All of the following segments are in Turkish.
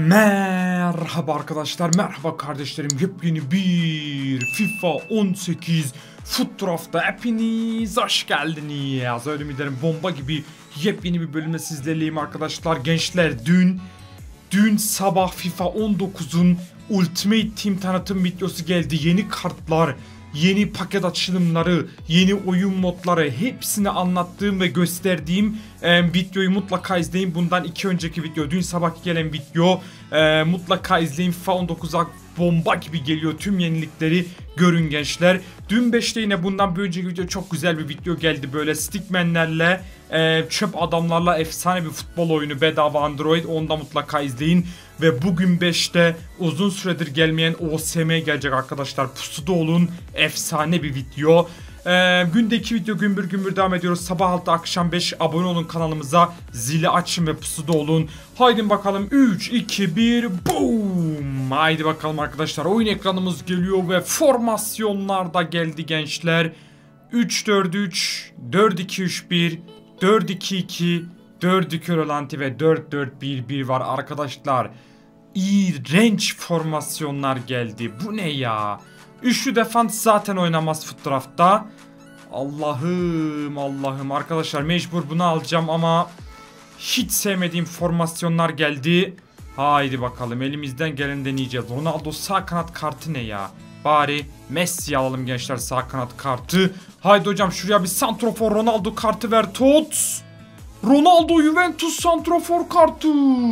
Merhaba arkadaşlar, merhaba kardeşlerim. Yepyeni bir FIFA 18 Foot Draft'ta hepiniz hoş geldiniz. Öyle mi derim, bomba gibi yepyeni bir bölümle sizlerleyim arkadaşlar. Gençler, dün sabah FIFA 19'un Ultimate Team tanıtım videosu geldi. Yeni kartlar, yeni paket açılımları, yeni oyun modları, hepsini anlattığım ve gösterdiğim videoyu mutlaka izleyin. Bundan 2 önceki video, dün sabah gelen video, mutlaka izleyin. FIFA 19'a bomba gibi geliyor, tüm yenilikleri görün gençler. Dün 5'te yine bundan bir önceki video çok güzel bir video geldi, böyle stickmanlerle, çöp adamlarla efsane bir futbol oyunu bedava Android, onu da mutlaka izleyin. Ve bugün 5'te uzun süredir gelmeyen OSM gelecek arkadaşlar, pusuda olun, efsane bir video. Günde 2 video, gümbür devam ediyoruz. Sabah 6 akşam 5 abone olun kanalımıza, zili açın ve pusuda olun. Haydi bakalım, 3 2 1 boom. Haydi bakalım arkadaşlar, oyun ekranımız geliyor ve formasyonlar da geldi gençler. 3-4-3, 4-2-3-1, 4-2-2, 4-2 rolanti ve 4-4-1-1 var arkadaşlar. İğrenç formasyonlar geldi. Bu ne ya? Üçlü defans zaten oynamaz Foot Draft'ta. Allah'ım arkadaşlar, mecbur bunu alacağım ama hiç sevmediğim formasyonlar geldi. Haydi bakalım, elimizden geleni deneyeceğiz. Ronaldo sağ kanat kartı ne ya? Bari Messi alalım gençler, sağ kanat kartı. Haydi hocam, şuraya bir santrofor Ronaldo kartı ver Tots. Ronaldo Juventus santrofor kartı.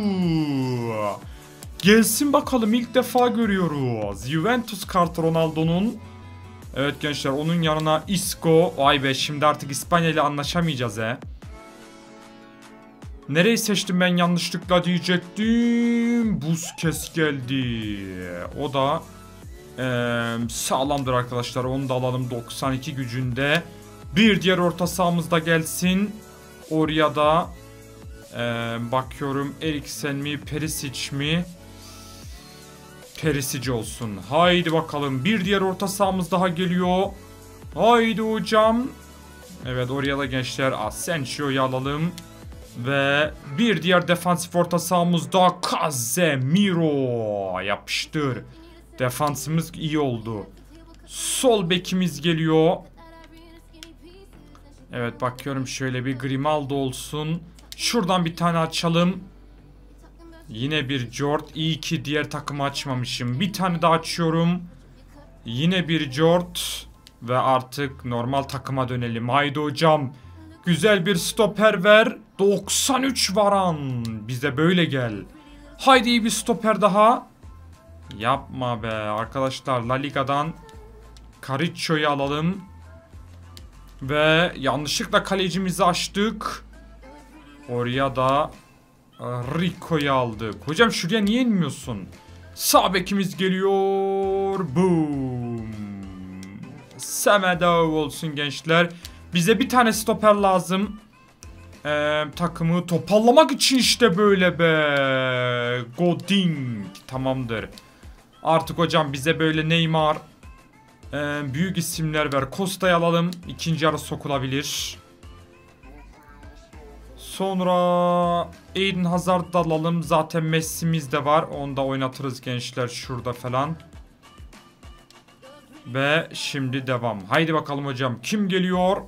Gelsin bakalım, ilk defa görüyoruz. Juventus kartı Ronaldo'nun. Evet gençler, onun yanına Isco. Vay be, şimdi artık İspanya ile anlaşamayacağız he. Nereyi seçtim ben yanlışlıkla diyecektim. Busquets geldi. O da sağlamdır arkadaşlar, onu da alalım, 92 gücünde. Bir diğer orta sahamızda gelsin. Oraya da bakıyorum, Eriksen mi Perisic mi? Perisic olsun. Haydi bakalım, bir diğer orta sahamız daha geliyor. Haydi hocam. Evet, oraya da gençler Asensio'yu alalım. Ve bir diğer defansif orta sahamızda Casemiro, yapıştır. Defansımız iyi oldu. Sol bekimiz geliyor. Evet, bakıyorum, şöyle bir Grimaldo olsun. Şuradan bir tane açalım. Yine bir Jord. İyi ki diğer takımı açmamışım. Bir tane daha açıyorum. Yine bir Jord. Ve artık normal takıma dönelim. Haydi hocam. Güzel bir stoper ver. 93 varan. Bize böyle gel. Haydi iyi bir stoper daha. Yapma be arkadaşlar. La Liga'dan Cariccio'yu alalım. Ve yanlışlıkla kalecimizi açtık. Oraya da Rico'yu aldık. Hocam şuraya niye inmiyorsun? Sağ bekimiz geliyor. Boom. Semedo olsun gençler. Bize bir tane stoper lazım. Takımı toparlamak için işte böyle be. Godin. Tamamdır. Artık hocam bize böyle Neymar, büyük isimler ver. Costa'yı alalım. İkinci yarı sokulabilir. Sonra Eden Hazard'ı alalım. Zaten Messi'miz de var. Onu da oynatırız gençler şurada falan. Ve şimdi devam. Haydi bakalım hocam. Kim geliyor?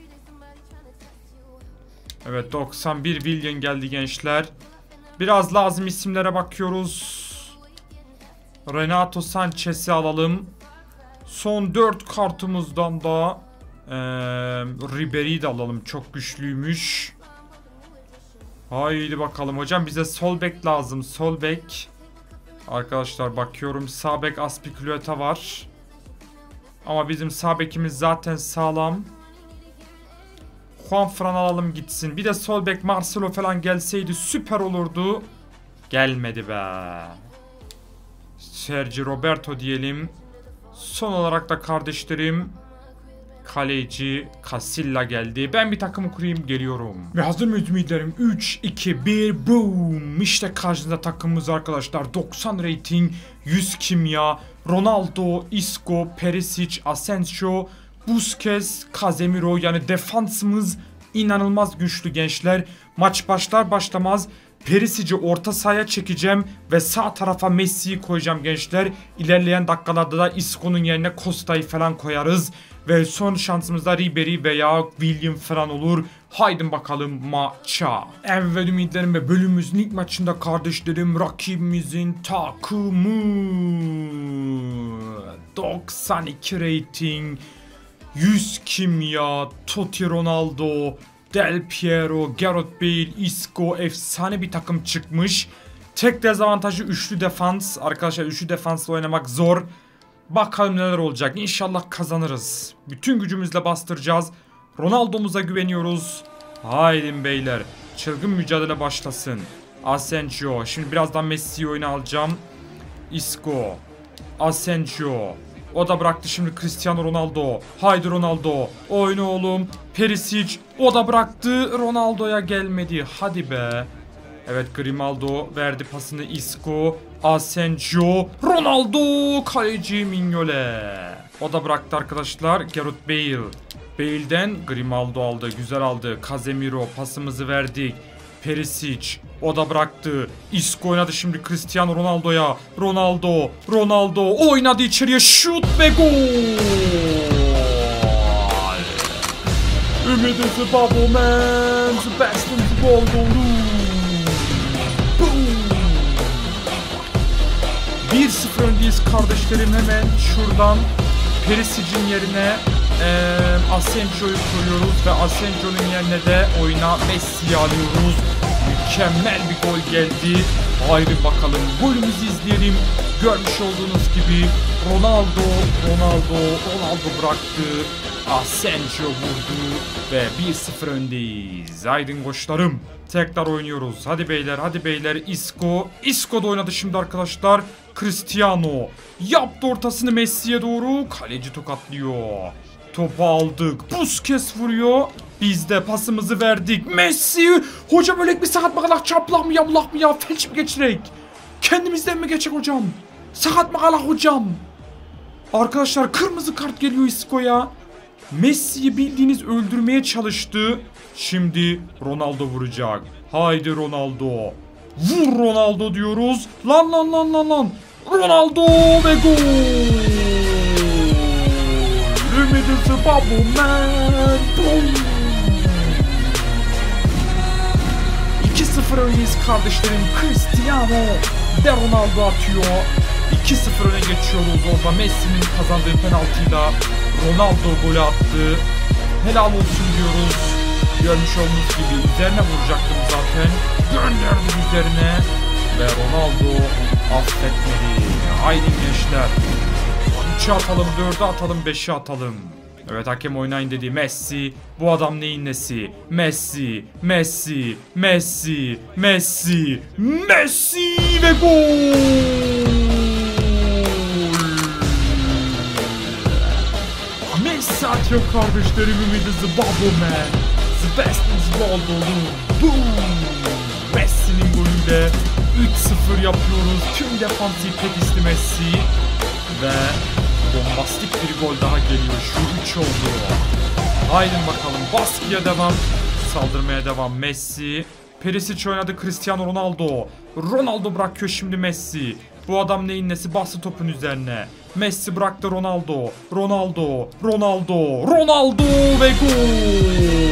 Evet, 91 Willian geldi gençler. Biraz lazım isimlere bakıyoruz. Renato Sanchez'i alalım. Son 4 kartımızdan da Ribery'i de alalım. Çok güçlüymüş. Haydi bakalım hocam, bize sol bek lazım. Sol bek. Arkadaşlar bakıyorum, sağ bek Azpilicueta var. Ama bizim sağ bekimiz zaten sağlam. Juanfran alalım gitsin. Bir de sol bek Marcelo falan gelseydi süper olurdu. Gelmedi be. Sergio Roberto diyelim. Son olarak da kardeşlerim, kaleci Casilla geldi. Ben bir takımı kurayım, geliyorum. Ve hazır mıyız ümitlerim? 3, 2, 1, boom. İşte karşınızda takımımız arkadaşlar. 90 rating, 100 kimya, Ronaldo, Isco, Perisic, Asensio, Busquets, Casemiro. Yani defansımız inanılmaz güçlü gençler. Maç başlar başlamaz Perisic'i orta sahaya çekeceğim ve sağ tarafa Messi'yi koyacağım gençler. İlerleyen dakikalarda da Isco'nun yerine Costa'yı falan koyarız. Ve son şansımızda Ribery veya William falan olur. Haydi bakalım maça. Evet ümitlerim ve bölümümüzün ilk maçında kardeşlerim rakibimizin takımı 92 rating, 100 kimya, Totti, Ronaldo, Del Piero, Gareth Bale, Isco, efsane bir takım çıkmış. Tek dezavantajı üçlü defans. Arkadaşlar üçlü defansla oynamak zor. Bakalım neler olacak. İnşallah kazanırız. Bütün gücümüzle bastıracağız. Ronaldo'muza güveniyoruz. Haydi beyler. Çılgın mücadele başlasın. Asensio. Şimdi birazdan Messi'yi oyuna alacağım. Isco. Asensio. O da bıraktı şimdi Cristiano Ronaldo. Haydi Ronaldo. Oyna oğlum. Perisic. O da bıraktı. Ronaldo'ya gelmedi. Hadi be. Evet Grimaldo verdi pasını Isco. Asensio. Ronaldo. Kaleci Mignole. O da bıraktı arkadaşlar. Gareth Bale. Bale'den Grimaldo aldı. Güzel aldı. Casemiro pasımızı verdik. Perisic. O da bıraktı. Isco oynadı şimdi Cristiano Ronaldo'ya. Ronaldo. Ronaldo. Oynadı içeriye. Şut ve gol. Ümidisi bubble man. The best in the world. Boom. 1-0 öndeyiz kardeşlerim. Hemen şuradan Perisic'in yerine Asensio'yu koyuyoruz ve Asensio'nun yerine de oyuna Messi'yi alıyoruz. Mükemmel bir gol geldi. Haydi bakalım golümüzü izleyelim. Görmüş olduğunuz gibi Ronaldo bıraktı. Asensio vurdu ve 1-0 öndeyiz. Haydi koçlarım. Tekrar oynuyoruz. Hadi beyler Isco da oynadı şimdi arkadaşlar. Cristiano yaptı ortasını Messi'ye doğru. Kaleci tokatlıyor. Topu aldık. Busquets vuruyor. Biz de pasımızı verdik. Messi. Hocam öyle bir sakat bakalak çaplak mı yamlak mı ya? Felç mi geçirek? Kendimizden mi geçecek hocam? Sakat mı kalak hocam? Arkadaşlar kırmızı kart geliyor Isco'ya. Messi'yi bildiğiniz öldürmeye çalıştı. Şimdi Ronaldo vuracak. Haydi Ronaldo. Vur Ronaldo diyoruz. Lan. Ronaldo ve gol. Ümidisi bubble man. 2-0 öndeyiz kardeşlerim. Cristiano ve Ronaldo atıyor. 2-0 öne geçiyoruz. Orada Messi'nin kazandığı penaltıyla Ronaldo golü attı. Helal olsun diyoruz. Görmüş olduğunuz gibi üzerine vuracaktım zaten. Gönderdi üzerine. Ve Ronaldo affetmedi. Haydi gençler. 3'e atalım, 4'e atalım, 5'e atalım. Evet hakem oynayın dedi. Messi. Bu adam neyin nesi? Messi ve gol. Messi atıyor kardeşlerim. Ümidisi bubble man. The best in the world oldu. Boom. Messi'nin golüyle 3-0 yapıyoruz. Tüm defansı tek Messi. Ve bombastik bir gol daha geliyor. Şu 3 oldu. Haydi bakalım. Baskıya devam. Saldırmaya devam. Messi. Perisic oynadı. Cristiano Ronaldo. Ronaldo bırakıyor şimdi Messi. Bu adam neyin nesi? Bastı topun üzerine. Messi bıraktı Ronaldo. Ronaldo ve gol.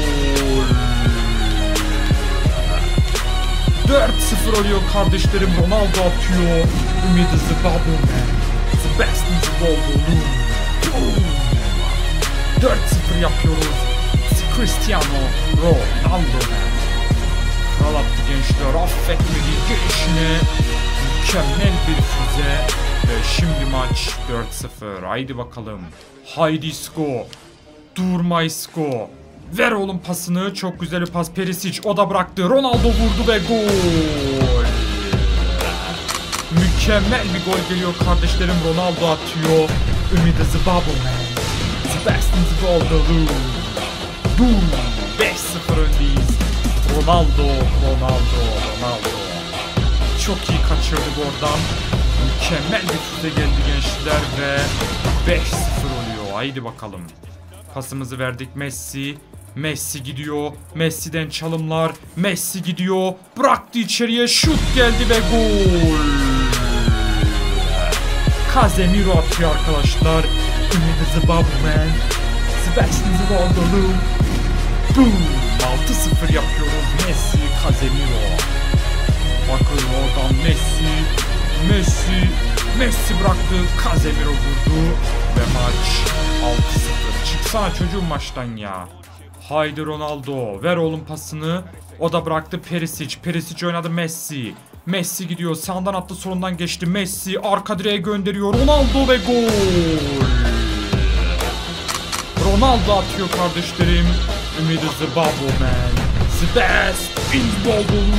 4-0 oluyor kardeşlerim. Ronaldo atıyor. Ümidisi bubble man. The best in the world olur. 4-0 yapıyoruz. Cristiano Ronaldo. Kral attı gençler. Affetmedi gelişine. Mükemmel bir füze. Ve şimdi maç 4-0. Haydi bakalım. Haydi Isco. Durma Isco. Ver oğlum pasını. Çok güzel bir pas. Perisic o da bıraktı. Ronaldo vurdu ve gol. Mükemmel bir gol geliyor kardeşlerim. Ronaldo atıyor. Ümidisi bubble man. The best in the world. Boom. 5-0 öndeyiz. Ronaldo. Çok iyi kaçırdık oradan. Mükemmel bir füze geldi gençler ve 5-0 oluyor. Haydi bakalım. Pasımızı verdik Messi. Messi gidiyor. Messi'den çalımlar. Messi gidiyor. Bıraktı içeriye. Şut geldi ve gol. Casemiro atıyor arkadaşlar. Ümidi Zimbabwe'men. Sebastian Zimbabwe'lu. Boom. 6-0 yapıyoruz. Messi, Casemiro. Bakın oradan Messi bıraktı. Casemiro vurdu. Ve maç 6-0. Çıksana çocuğum maçtan ya. Haydi Ronaldo. Ver oğlum pasını. O da bıraktı Perisic. Perisic oynadı Messi. Messi gidiyor. Sağdan attı, solundan geçti. Messi arka direğe gönderiyor. Ronaldo ve gol. Ronaldo atıyor kardeşlerim. Ümidi Zimbabwe'men. Sebastian Zimbabwe.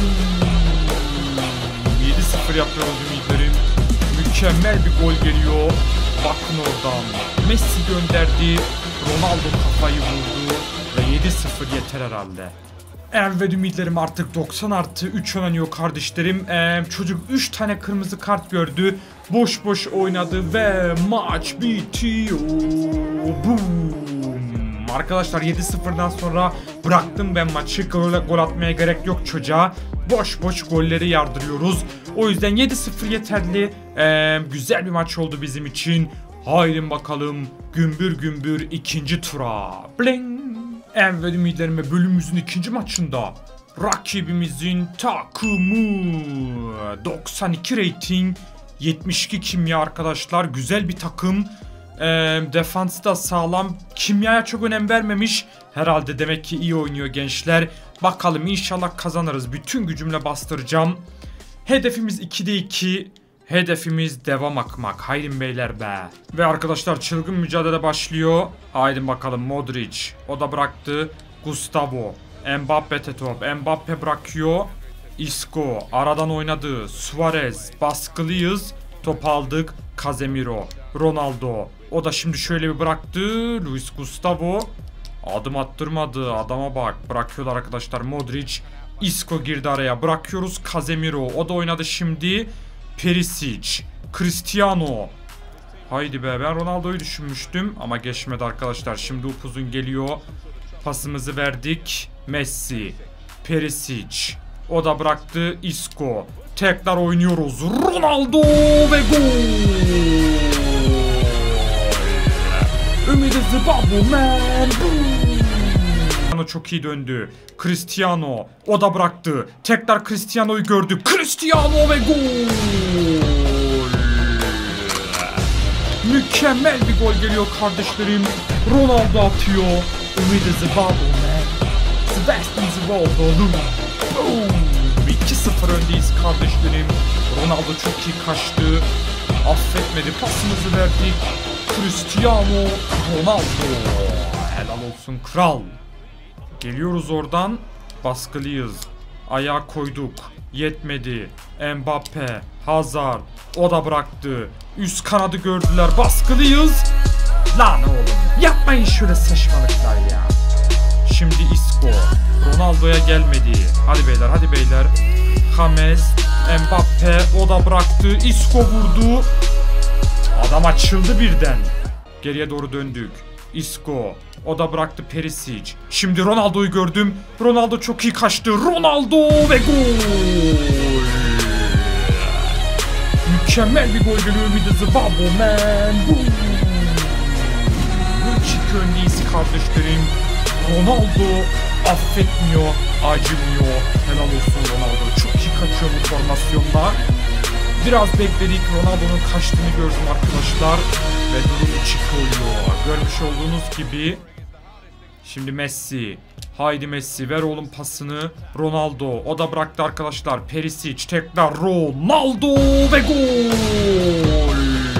7-0 yapıyoruz ümitlerim. Mükemmel bir gol geliyor. Bakın oradan. Messi gönderdi. Ronaldo kafayı vurdu. Ve 7-0 yeter herhalde. Evet ümitlerim, artık 90+3 oynanıyor kardeşlerim. Çocuk 3 tane kırmızı kart gördü. Boş boş oynadı ve maç bitiyor. Boom. Arkadaşlar 7-0'dan sonra bıraktım ben maçı. Gol atmaya gerek yok çocuğa. Boş boş golleri yardırıyoruz. O yüzden 7-0 yeterli. Güzel bir maç oldu bizim için. Haydi bakalım gümbür gümbür ikinci tura. Bling. Evet ümitlerim, bölümümüzün ikinci maçında rakibimizin takımı 92 rating, 72 kimya arkadaşlar. Güzel bir takım. Defansı da sağlam. Kimyaya çok önem vermemiş. Herhalde demek ki iyi oynuyor gençler. Bakalım inşallah kazanırız. Bütün gücümle bastıracağım. Hedefimiz 2'de 2. Hedefimiz devam akmak. Haydi beyler be. Ve arkadaşlar çılgın mücadele başlıyor. Haydi bakalım Modric. O da bıraktı. Gustavo. Mbappe top. Mbappe bırakıyor. Isco. Aradan oynadı. Suarez. Baskılıyız. Top aldık. Casemiro. Ronaldo. O da şimdi şöyle bir bıraktı. Luis Gustavo. Adım attırmadı. Adama bak. Bırakıyorlar arkadaşlar. Modric. Isco girdi araya. Bırakıyoruz Casemiro. O da oynadı şimdi. Perisic, Cristiano. Haydi be, ben Ronaldo'yu düşünmüştüm ama geçmedi arkadaşlar. Şimdi upuzun geliyor. Pasımızı verdik. Messi, Perisic. O da bıraktı. Isco. Tekrar oynuyoruz. Ronaldo ve gol. Ümidi Zimbabwe'men. Çok iyi döndü. Cristiano. O da bıraktı. Tekrar Cristiano'yu gördü. Cristiano ve gol. Mükemmel bir gol geliyor kardeşlerim. Ronaldo atıyor. Ümidi Zimbabwe'men. Sebastian Zimbabwe'lu. 2-0 öndeyiz kardeşlerim. Ronaldo çok iyi kaçtı. Affetmedi. Pasımızı verdik. Cristiano Ronaldo. Helal olsun kral. Geliyoruz oradan. Baskılıyız. Ayağa koyduk. Yetmedi. Mbappe. Hazard. O da bıraktı. Üst kanadı gördüler. Baskılıyız. Lan oğlum. Yapmayın şöyle saçmalıklar ya. Şimdi Isco. Ronaldo'ya gelmedi. Hadi beyler, hadi beyler. James. Mbappe. O da bıraktı. Isco vurdu. Adam açıldı birden. Geriye doğru döndük. Isco. O da bıraktı Perisic. Şimdi Ronaldo'yu gördüm. Ronaldo çok iyi kaçtı. Ronaldo ve gol. Mükemmel bir gol geliyor. Ümidi Zimbabwe'men. 3-2 öndeyiz kardeşlerim. Ronaldo affetmiyor, acımıyor. Helal olsun Ronaldo. Çok iyi kaçıyor bu formasyonla. Biraz bekledik. Ronaldo'nun kaçtığını gördüm arkadaşlar. Ve durum 2 oluyor. Görmüş olduğunuz gibi. Şimdi Messi. Haydi Messi, ver oğlum pasını. Ronaldo. O da bıraktı arkadaşlar. Perisic. Tekrar Ronaldo ve gol.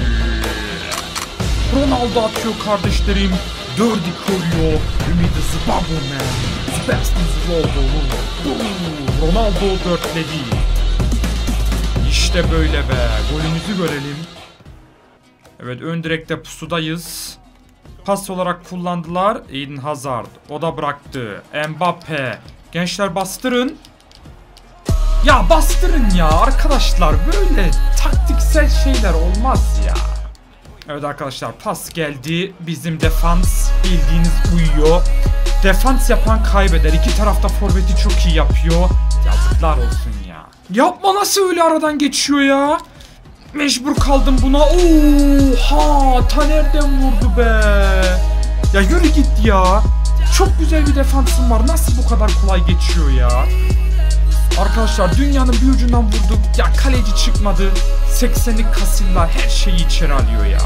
Ronaldo atıyor kardeşlerim. 4-2 oluyor. Ümidi Zimbabwe'men. Sebastian Zimbabwe. Ronaldo 4'ledi. İşte böyle be. Golümüzü görelim. Evet, ön direkte pusudayız. Pas olarak kullandılar. Eden Hazard. O da bıraktı. Mbappe. Gençler bastırın. Ya bastırın ya arkadaşlar. Böyle taktiksel şeyler olmaz ya. Evet arkadaşlar, pas geldi. Bizim defans bildiğiniz uyuyor. Defans yapan kaybeder. İki tarafta forveti çok iyi yapıyor. Yazıklar olsun ya. Yapma, nasıl öyle aradan geçiyor ya? Mecbur kaldım buna. Oha! Ta nereden vurdu be? Ya yürü git ya. Çok güzel bir defansım var. Nasıl bu kadar kolay geçiyor ya? Arkadaşlar dünyanın bir ucundan vurduk. Ya kaleci çıkmadı. 80'lik Casillas her şeyi içeri alıyor ya.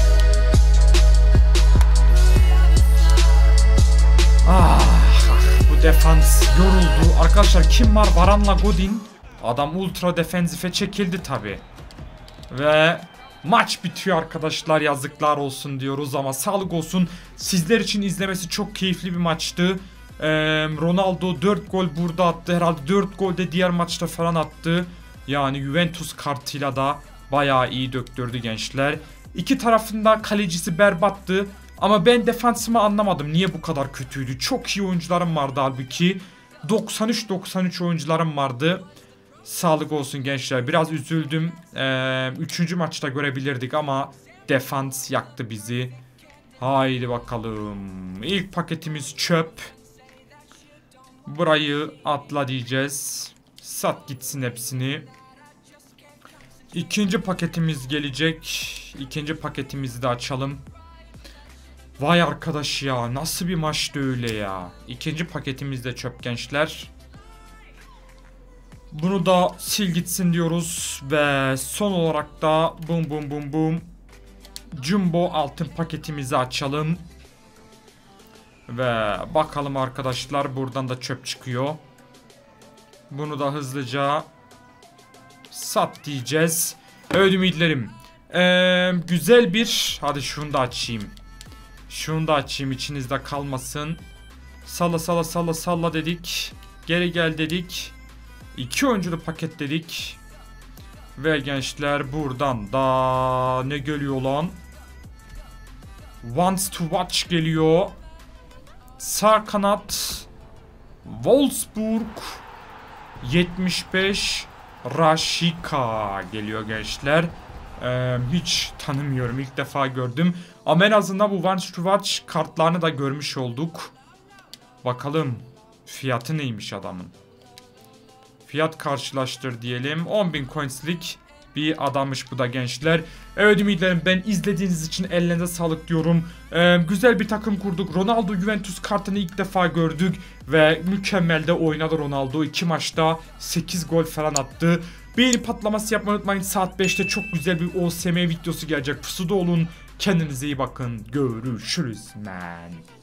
Bu defans yoruldu. Arkadaşlar kim var? Varane'la Godin. Adam ultra defensife çekildi tabi. Ve maç bitiyor arkadaşlar, yazıklar olsun diyoruz ama sağlık olsun. Sizler için izlemesi çok keyifli bir maçtı. Ronaldo 4 gol burada attı. Herhalde 4 gol de diğer maçta falan attı. Yani Juventus kartıyla da bayağı iyi döktürdü gençler. İki tarafında kalecisi berbattı. Ama ben defansımı anlamadım. Niye bu kadar kötüydü? Çok iyi oyuncularım vardı halbuki. 93 oyuncularım vardı. Sağlık olsun gençler. Biraz üzüldüm. Üçüncü maçta görebilirdik ama defans yaktı bizi. Haydi bakalım. İlk paketimiz çöp. Burayı atla diyeceğiz. Sat gitsin hepsini. İkinci paketimiz gelecek. İkinci paketimizi de açalım. Vay arkadaş ya. Nasıl bir maçtı öyle ya. İkinci paketimiz de çöp gençler. Bunu da sil gitsin diyoruz. Ve son olarak da bum. Jumbo altın paketimizi açalım. Ve bakalım arkadaşlar, buradan da çöp çıkıyor. Bunu da hızlıca sat diyeceğiz. Evet ümitlerim. Güzel bir... Hadi şunu da açayım. Şunu da açayım, içinizde kalmasın. Salla dedik. Geri gel dedik. 2 oyunculu paket dedik. Ve gençler buradan da ne geliyor lan? Wants to watch geliyor. Sağ kanat Wolfsburg 75 Rashica geliyor gençler. Hiç tanımıyorum, ilk defa gördüm. Ama en azından bu Wants to watch kartlarını da görmüş olduk. Bakalım fiyatı neymiş adamın. Fiyat karşılaştır diyelim. 10.000 coins'lik bir adammış bu da gençler. Evet ümitlerim, ben izlediğiniz için ellerinize sağlık diyorum. Güzel bir takım kurduk. Ronaldo Juventus kartını ilk defa gördük. Ve mükemmel de oynadı Ronaldo. 2 maçta 8 gol falan attı. Beğeni patlaması yapmayı unutmayın. Saat 5'te çok güzel bir OSM videosu gelecek. Pusuda olun. Kendinize iyi bakın. Görüşürüz man.